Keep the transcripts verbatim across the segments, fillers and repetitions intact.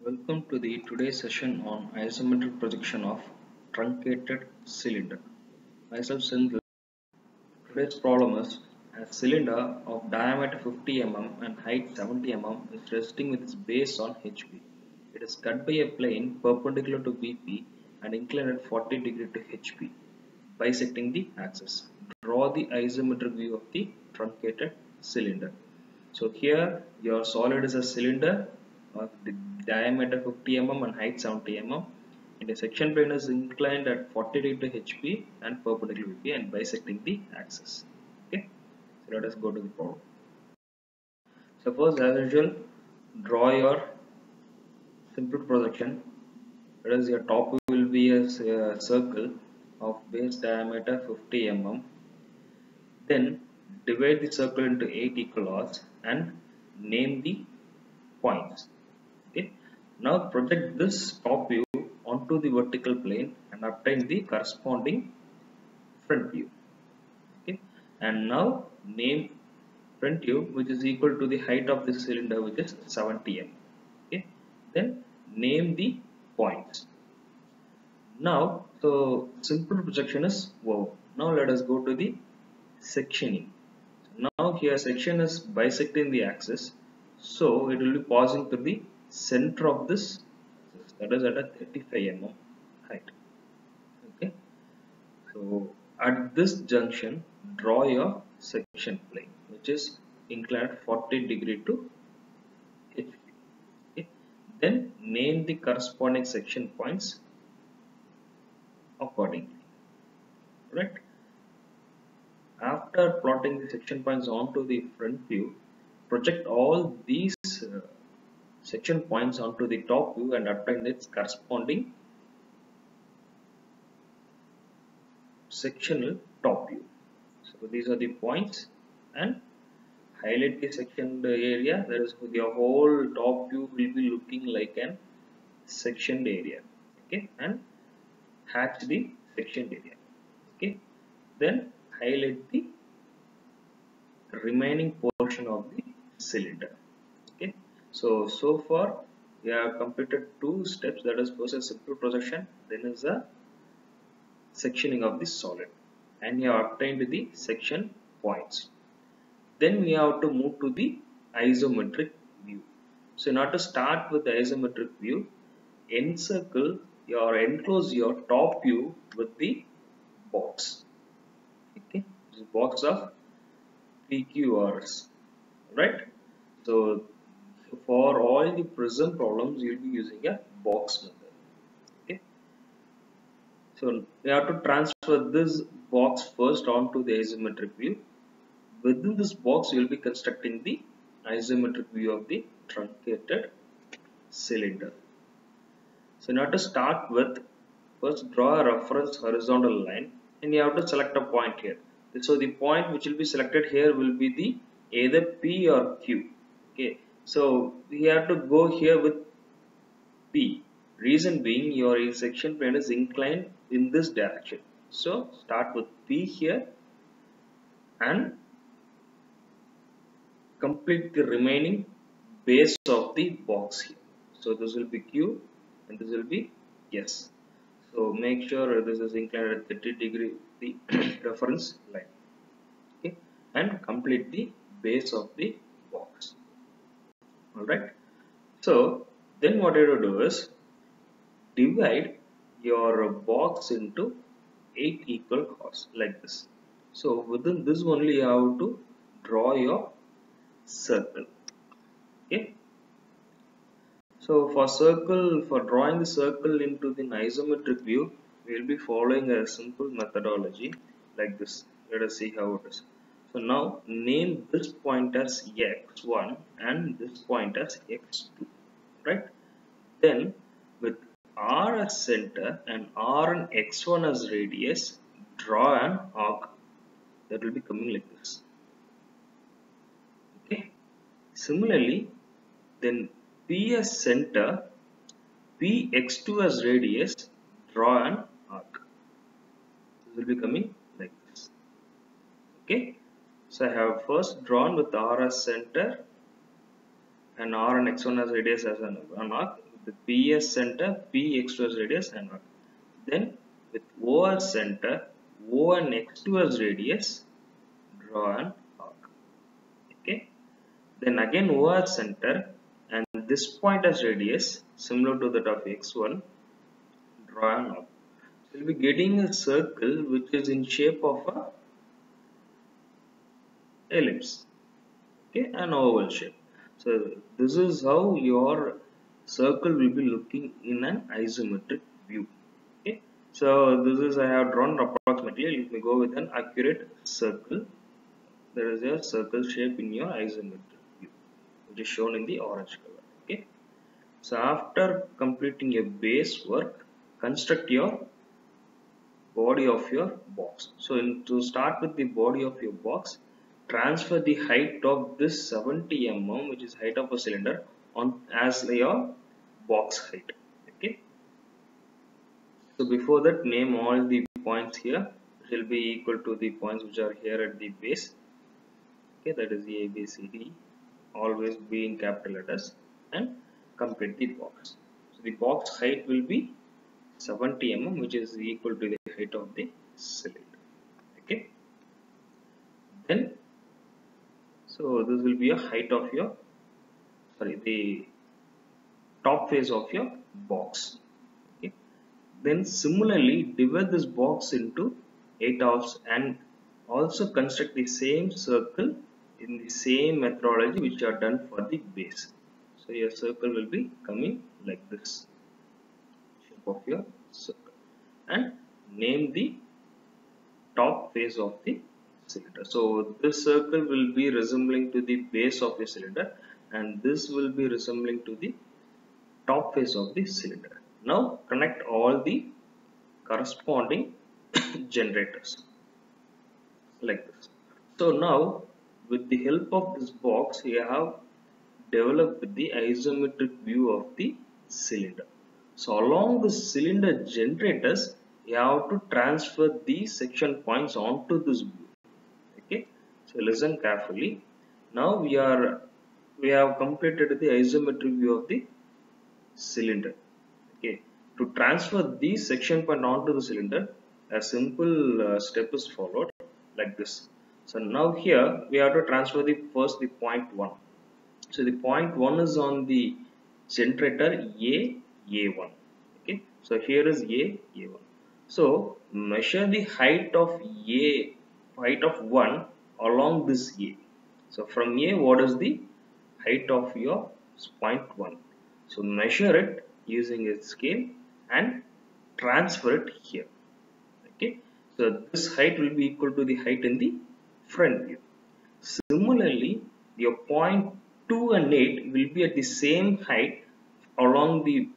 Welcome to the today's session on isometric projection of truncated cylinder. Myself Sindhu. Today's problem is a cylinder of diameter fifty millimeters and height seventy millimeters is resting with its base on H P. It is cut by a plane perpendicular to B P and inclined at forty degrees to H P, bisecting the axis. Draw the isometric view of the truncated cylinder. So here your solid is a cylinder of the diameter fifty millimeters and height seventy millimeters, and the section plane is inclined at forty degrees to H P and perpendicular to B P and bisecting the axis. Okay, so let us go to the problem. Suppose as usual, draw your simple projection. That is, your top view will be a, a circle of base diameter fifty millimeters. Then divide the circle into eight equal parts and name the points. Okay. Now project this top view onto the vertical plane and obtain the corresponding front view. Okay. And now name front view, which is equal to the height of the cylinder, which is seventy millimeters. Okay. Then name the points. Now, so simple projection is wow. Now let us go to the sectioning. Now here section is bisecting the axis, so it will be passing through the center of this, that is at a thirty-five millimeter height. Okay, so at this junction draw your section plane, which is inclined forty degrees to H P. Okay, then name the corresponding section points accordingly. Right. After plotting the section points onto the front view, project all these uh, section points onto the top view and obtain its corresponding sectional top view. So these are the points, and highlight the sectioned area. That is, the whole top view will be looking like an sectioned area. Okay, and hatch the sectioned area. Okay, then highlight the remaining portion of the cylinder. Okay, so so far we have completed two steps, that is first a simple projection, then is a sectioning of the solid, and we have obtained the section points. Then we have to move to the isometric view. So in order to start with the isometric view, encircle or enclose your top view with the box. Okay, this is box of P Q Rs, right? So for all the prism problems, you will be using a box method. Okay, so we have to transfer this box first onto the isometric view. Within this box, you will be constructing the isometric view of the truncated cylinder. So in order to start with, first draw a reference horizontal line, and you have to select a point here. So the point which will be selected here will be the either P or Q. Okay, so we have to go here with P. Reason being, your section plane is inclined in this direction. So start with P here and complete the remaining base of the box here. So this will be Q and this will be S. So make sure this is inclined at thirty degree the reference line. Okay, and complete the base of the box. Alright. So then what you have to do is divide your box into eight equal parts like this. So within this only you have to draw your circle. Okay. So for circle, for drawing the circle into the isometric view, we will be following a simple methodology like this. Let us see how it is. So now name this point as x one and this point as x two, right? Then with R as center and R and x one as radius, draw an arc that will be coming like this. Okay. Similarly, then P as center, P x two as radius, draw an arc. This will be coming like this. Okay. So I have first drawn with R as center and R and x one as radius as an, an arc. the P S center, P extrusion radius and arc. Then with O R center, O and extrusion radius, draw an arc. Okay. Then again O R center and this point as radius similar to that of X one, draw an arc. So we'll be getting a circle which is in shape of a ellipse. Okay, an oval shape. So this is how your circle will be looking in an isometric view. Okay, so this is I have drawn approximately. Let me go with an accurate circle. There is a circle shape in your isometric view, which is shown in the orange color. Okay, so after completing your base work, construct your body of your box. So in, to start with the body of your box, transfer the height of this seventy millimeters, which is height of a cylinder, on as your box height. Okay. So before that, name all the points here, which will be equal to the points which are here at the base. Okay, that is the A, B, C, D. Always be in capital letters and complete the box. So the box height will be seventy millimeters, which is equal to the height of the cylinder. Okay. Then, so this will be a height of your, sorry, the top face of your box. Okay. Then similarly, divide this box into eight halves and also construct the same circle in the same methodology which are done for the base. So your circle will be coming like this, shape of your circle, and name the top face of the cylinder. So this circle will be resembling to the base of the cylinder and this will be resembling to the top face of the cylinder. Now connect all the corresponding generators like this. So now with the help of this box, we have developed the isometric view of the cylinder. So along the cylinder generators, you have to transfer these section points onto this view. Okay, so listen carefully. Now we are we have completed the isometric view of the cylinder. Okay, to transfer these section point onto the cylinder, a simple uh, step is followed like this. So now here we have to transfer the first the point one. So the point one is on the generator A A one. Okay, so here is A A one. So measure the height of A height of one along this A. So from A, what is the height of your point one? So measure it using a scale and transfer it here. Okay, so this height will be equal to the height in the front view. Similarly, your point two and eight will be at the same height along the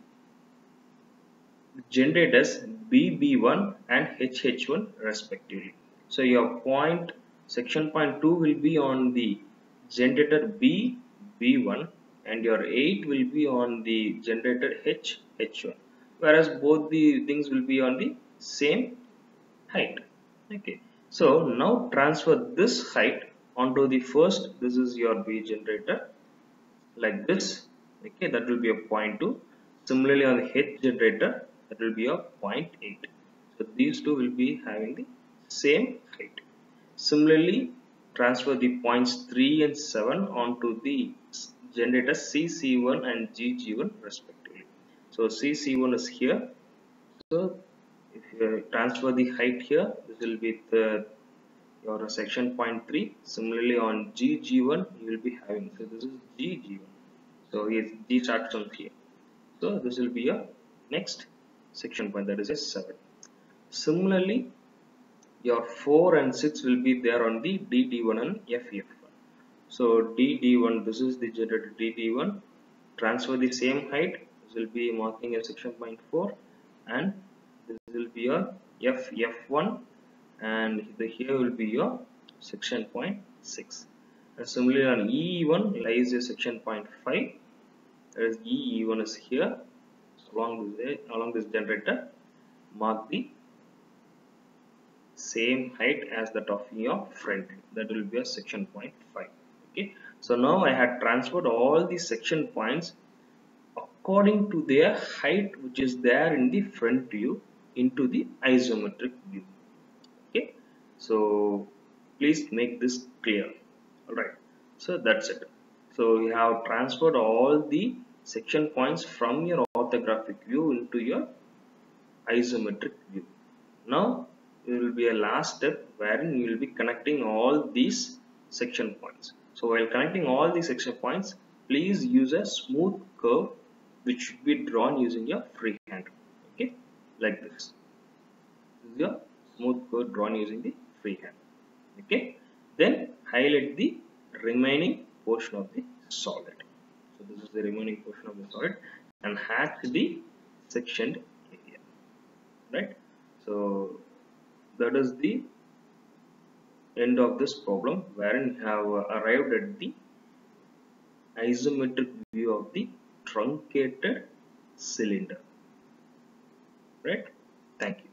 generators B B one and H H one respectively. So your point section point two will be on the generator B B one and your eight will be on the generator H H one, whereas both the things will be on the same height. Okay, so now transfer this height onto the first, this is your B generator like this. Okay, that will be a point two. Similarly on the H generator, that will be a point eight. So these two will be having the same height. Similarly, transfer the points three and seven onto the generator C C one and G G one respectively. So C C one is here. So if you transfer the height here, this will be the your section point three. Similarly on G G one, you will be having, so this is G G one. So here G starts from here. So this will be your next section point, that is a seven. Similarly, your four and six will be there on the D D one and F F one. So D D one, this is the generator D D one. Transfer the same height. This will be marking a section point four, and this will be your F F one, and the here will be your section point six. And similarly on E E one lies a section point five. That is E E one is here. So along this along this generator, mark the same height as that of your front. That will be a section point five. Okay. So now I had transferred all the section points according to their height which is there in the front view into the isometric view. Okay, so please make this clear. Alright, so that's it. So you have transferred all the section points from your orthographic view into your isometric view. Now there will be a last step wherein you will be connecting all these section points. So while connecting all these section points, please use a smooth curve which should be drawn using your free hand. Okay, like this. This is your smooth curve drawn using the free hand. Okay, then highlight the remaining portion of the solid. So this is the remaining portion of the solid and hatch the sectioned area. Right. So that is the end of this problem wherein you have arrived at the isometric view of the truncated cylinder. Right. Thank you.